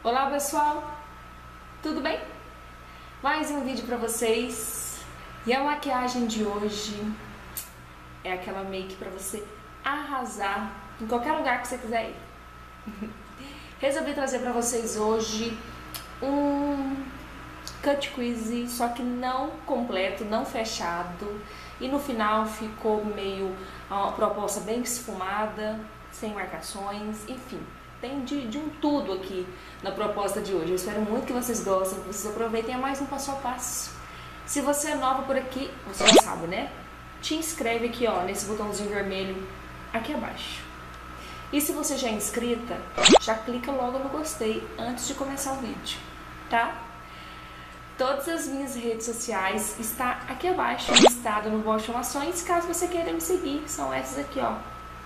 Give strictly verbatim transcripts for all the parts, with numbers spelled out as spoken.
Olá pessoal, tudo bem? Mais um vídeo pra vocês. E a maquiagem de hoje é aquela make pra você arrasar em qualquer lugar que você quiser ir. Resolvi trazer pra vocês hoje um cut quiz, só que não completo, não fechado. E no final ficou meio uma proposta bem esfumada, sem marcações, enfim. Tem de, de um tudo aqui na proposta de hoje. Eu espero muito que vocês gostem, que vocês aproveitem. É mais um passo a passo. Se você é nova por aqui, você já sabe, né? Te inscreve aqui, ó, nesse botãozinho vermelho aqui abaixo. E se você já é inscrita, já clica logo no gostei antes de começar o vídeo, tá? Todas as minhas redes sociais estão aqui abaixo, listado no box de informações, caso você queira me seguir. São essas aqui, ó.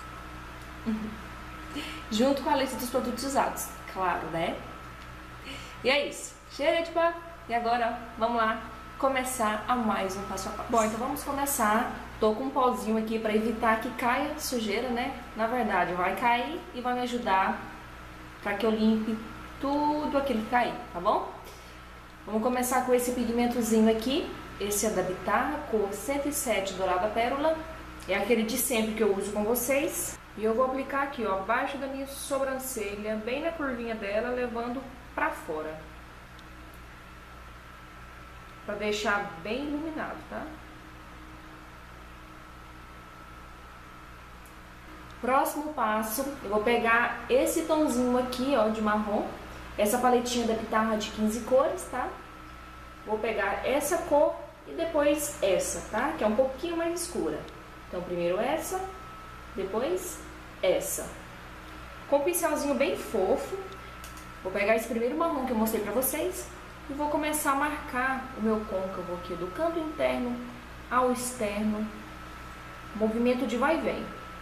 Junto com a lista dos produtos usados, claro, né? E é isso. Chega de papo. E agora, ó, vamos lá começar a mais um passo a passo. Bom, então vamos começar. Tô com um pauzinho aqui para evitar que caia sujeira, né? Na verdade, vai cair e vai me ajudar para que eu limpe tudo aquilo que cair, tá bom? Vamos começar com esse pigmentozinho aqui. Esse é da Bitarra, cor cento e sete Dourada Pérola. É aquele de sempre que eu uso com vocês. E eu vou aplicar aqui, ó, abaixo da minha sobrancelha, bem na curvinha dela, levando pra fora. Pra deixar bem iluminado, tá? Próximo passo, eu vou pegar esse tomzinho aqui, ó, de marrom. Essa paletinha da Bitarra de quinze cores, tá? Vou pegar essa cor e depois essa, tá? Que é um pouquinho mais escura. Então, primeiro essa, depois essa. Com um pincelzinho bem fofo, vou pegar esse primeiro marrom que eu mostrei pra vocês e vou começar a marcar o meu côncavo aqui do canto interno ao externo, movimento de vai e vem.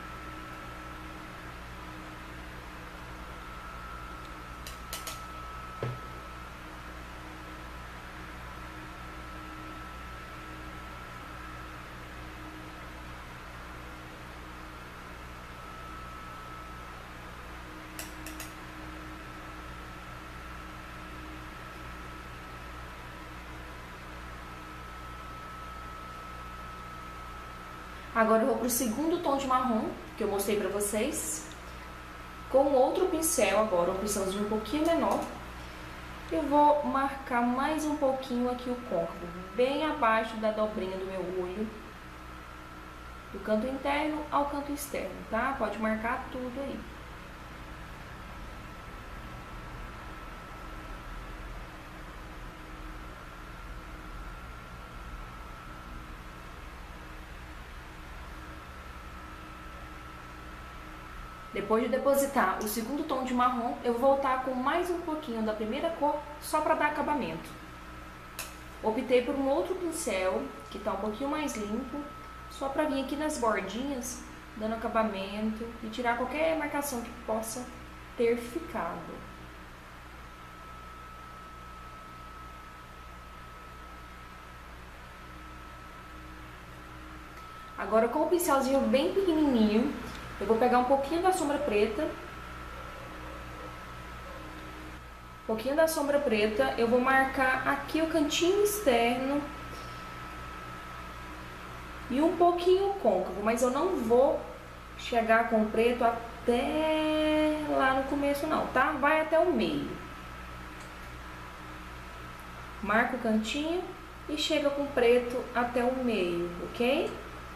Agora eu vou pro segundo tom de marrom, que eu mostrei pra vocês. Com outro pincel agora, um pincelzinho um pouquinho menor. Eu vou marcar mais um pouquinho aqui o côncavo, bem abaixo da dobrinha do meu olho. Do canto interno ao canto externo, tá? Pode marcar tudo aí. Depois de depositar o segundo tom de marrom, eu vou voltar com mais um pouquinho da primeira cor, só para dar acabamento. Optei por um outro pincel, que está um pouquinho mais limpo, só para vir aqui nas bordinhas, dando acabamento e tirar qualquer marcação que possa ter ficado. Agora, com o pincelzinho bem pequenininho, eu vou pegar um pouquinho da sombra preta, um pouquinho da sombra preta, eu vou marcar aqui o cantinho externo e um pouquinho o côncavo, mas eu não vou chegar com o preto até lá no começo não, tá? Vai até o meio. Marca o cantinho e chega com o preto até o meio, ok?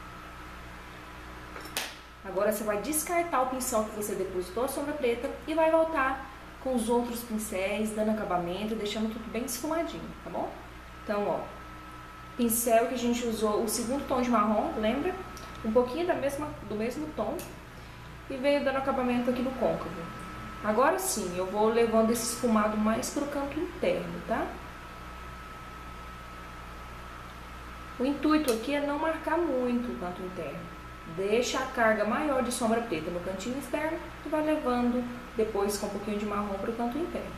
Agora você vai descartar o pincel que você depositou a sombra preta e vai voltar com os outros pincéis, dando acabamento, deixando tudo bem esfumadinho, tá bom? Então, ó, pincel que a gente usou o segundo tom de marrom, lembra? Um pouquinho da mesma, do mesmo tom e veio dando acabamento aqui no côncavo. Agora sim, eu vou levando esse esfumado mais pro canto interno, tá? O intuito aqui é não marcar muito o canto interno. Deixa a carga maior de sombra preta no cantinho externo e vai levando depois com um pouquinho de marrom para o canto interno.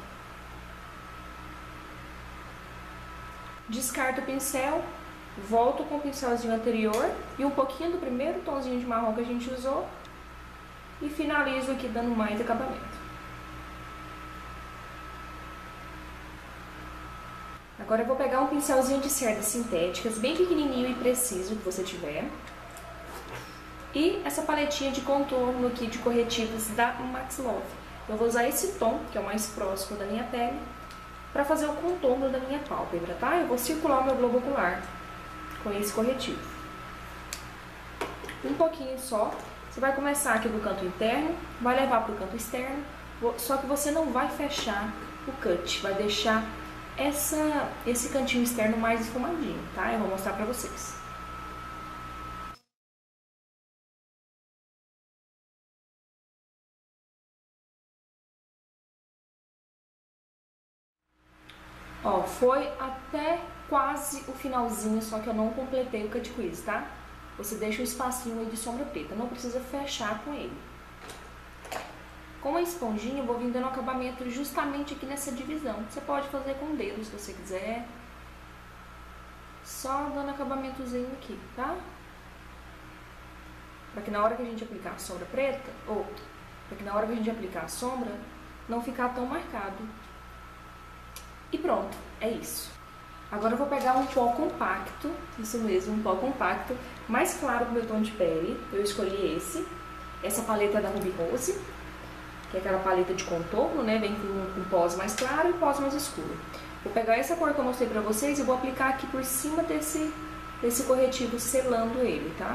Descarto o pincel, volto com o pincelzinho anterior e um pouquinho do primeiro tomzinho de marrom que a gente usou e finalizo aqui dando mais acabamento. Agora eu vou pegar um pincelzinho de cerdas sintéticas, bem pequenininho e preciso que você tiver. E essa paletinha de contorno aqui de corretivos da Max Love. Eu vou usar esse tom, que é o mais próximo da minha pele, para fazer o contorno da minha pálpebra, tá? Eu vou circular o meu globo ocular com esse corretivo. Um pouquinho só. Você vai começar aqui do canto interno, vai levar para o canto externo, só que você não vai fechar o cut, vai deixar essa, esse cantinho externo mais esfumadinho, tá? Eu vou mostrar pra vocês. Ó, foi até quase o finalzinho, só que eu não completei o cut quiz, tá? Você deixa um espacinho aí de sombra preta, não precisa fechar com ele. Com a esponjinha eu vou vir dando acabamento justamente aqui nessa divisão. Você pode fazer com o dedo se você quiser. Só dando acabamentozinho aqui, tá? Pra que na hora que a gente aplicar a sombra preta, ou pra que na hora que a gente aplicar a sombra, não ficar tão marcado. E pronto, é isso. Agora eu vou pegar um pó compacto, isso mesmo, um pó compacto, mais claro que o meu tom de pele. Eu escolhi esse. Essa paleta é da Ruby Rose, que é aquela paleta de contorno, né? Vem com, com pós mais claro e pós mais escuro. Vou pegar essa cor que eu mostrei pra vocês e vou aplicar aqui por cima desse, desse corretivo, selando ele, tá?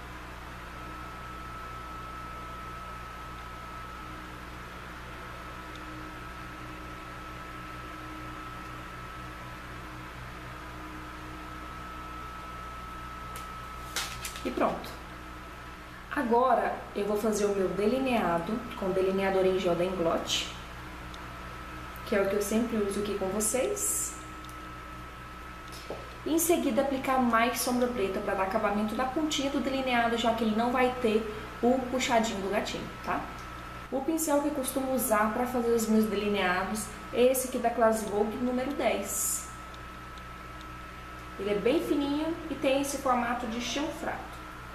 E pronto. Agora eu vou fazer o meu delineado com o delineador em gel da Inglot, que é o que eu sempre uso aqui com vocês. E em seguida aplicar mais sombra preta para dar acabamento na pontinha do delineado, já que ele não vai ter o puxadinho do gatinho, tá? O pincel que eu costumo usar para fazer os meus delineados é esse aqui da Class Vogue número dez. Ele é bem fininho e tem esse formato de chanfrado.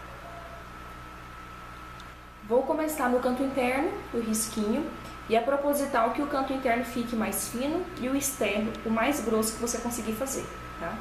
Vou começar no canto interno, o risquinho, e é proposital que o canto interno fique mais fino e o externo o mais grosso que você conseguir fazer, tá?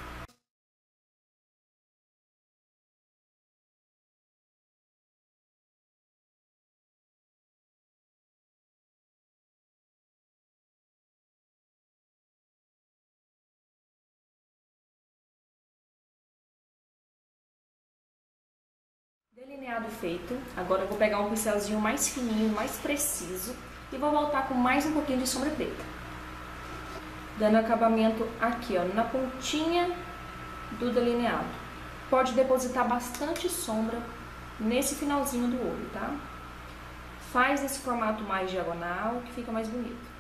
Delineado feito, agora eu vou pegar um pincelzinho mais fininho, mais preciso e vou voltar com mais um pouquinho de sombra preta. Dando acabamento aqui, ó, na pontinha do delineado. Pode depositar bastante sombra nesse finalzinho do olho, tá? Faz esse formato mais diagonal, que fica mais bonito.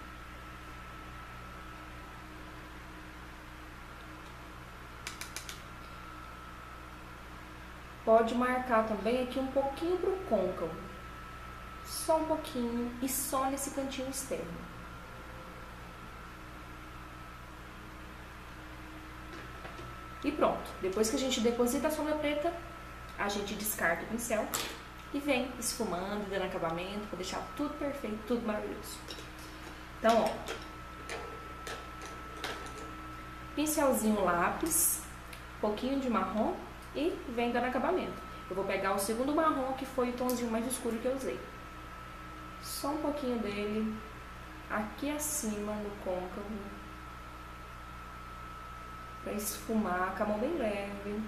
Pode marcar também aqui um pouquinho pro côncavo. Só um pouquinho e só nesse cantinho externo. E pronto. Depois que a gente deposita a sombra preta, a gente descarta o pincel e vem esfumando, dando acabamento, para deixar tudo perfeito, tudo maravilhoso. Então, ó. Pincelzinho lápis, pouquinho de marrom. E vem dando acabamento. Eu vou pegar o segundo marrom, que foi o tomzinho mais escuro que eu usei. Só um pouquinho dele aqui acima, no côncavo. Pra esfumar, com a mão bem leve.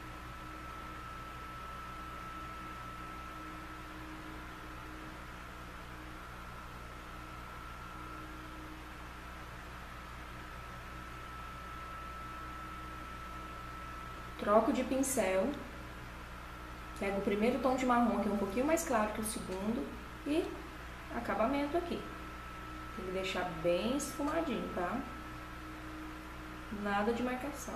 Troco de pincel, pego o primeiro tom de marrom, que é um pouquinho mais claro que o segundo, e acabamento aqui. Tem que deixar bem esfumadinho, tá? Nada de marcação.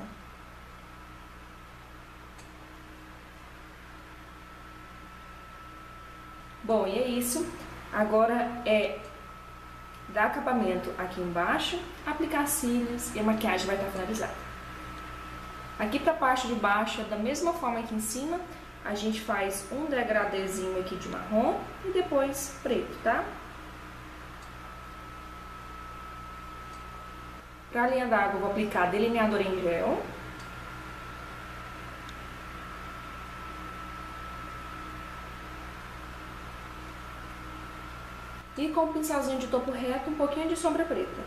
Bom, e é isso. Agora é dar acabamento aqui embaixo, aplicar cílios e a maquiagem vai estar finalizada. Aqui pra parte de baixo, da mesma forma que em cima, a gente faz um degradezinho aqui de marrom e depois preto, tá? Para a linha d'água eu vou aplicar delineador em gel. E com o pincelzinho de topo reto, um pouquinho de sombra preta.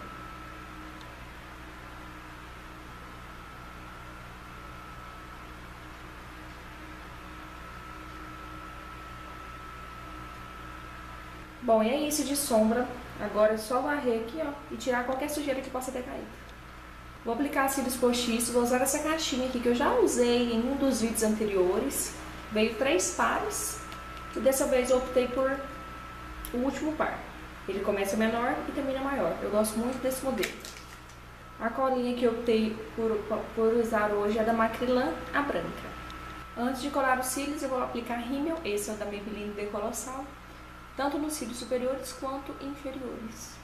Bom, e é isso de sombra. Agora é só varrer aqui, ó, e tirar qualquer sujeira que possa ter caído. Vou aplicar cílios postiços, vou usar essa caixinha aqui que eu já usei em um dos vídeos anteriores. Veio três pares e dessa vez eu optei por o último par. Ele começa menor e termina maior. Eu gosto muito desse modelo. A colinha que eu optei por, por usar hoje é da Macrylan, a branca. Antes de colar os cílios, eu vou aplicar rímel. Esse é o da Maybelline Decolossal, tanto nos cílios superiores quanto inferiores.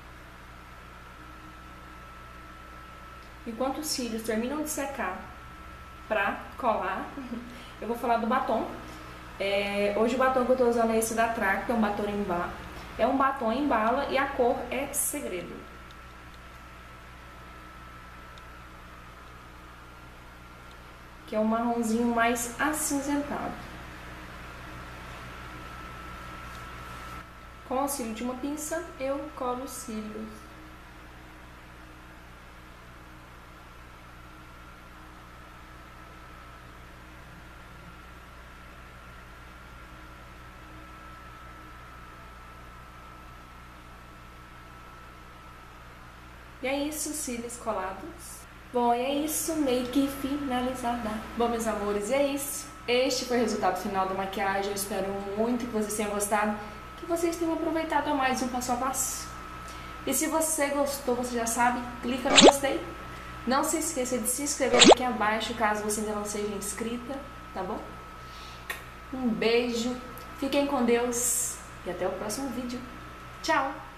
Enquanto os cílios terminam de secar para colar, eu vou falar do batom. É, hoje o batom que eu estou usando é esse da Track, que é um batom em bala. É um batom em bala e a cor é segredo. Que é um marronzinho mais acinzentado. Com o auxílio de uma pinça, eu colo os cílios. E é isso, cílios colados. Bom, e é isso, make finalizada. Bom, meus amores, e é isso. Este foi o resultado final da maquiagem. Eu espero muito que vocês tenham gostado, que vocês tenham aproveitado a mais um passo a passo. E se você gostou, você já sabe, clica no gostei. Não se esqueça de se inscrever aqui abaixo, caso você ainda não seja inscrita, tá bom? Um beijo, fiquem com Deus e até o próximo vídeo. Tchau!